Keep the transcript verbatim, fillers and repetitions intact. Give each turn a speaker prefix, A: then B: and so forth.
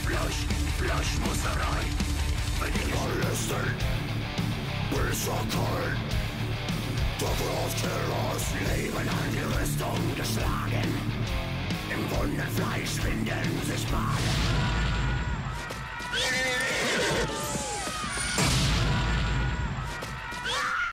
A: Flucht, Fluchtmusterei. Bedingungslisten, Böser Killers, Leben an die Rüstung geschlagen. Im wunden Fleisch finden sich Bahnen.